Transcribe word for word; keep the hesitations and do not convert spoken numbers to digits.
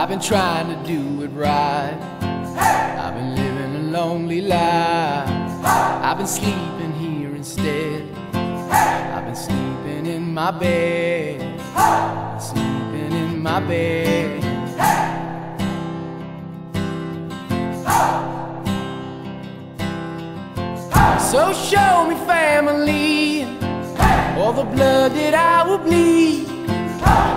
I've been trying to do it right. I've been living a lonely life. I've been sleeping here instead. I've been sleeping in my bed. I've been sleeping in my bed. So show me family, all the blood that I will bleed.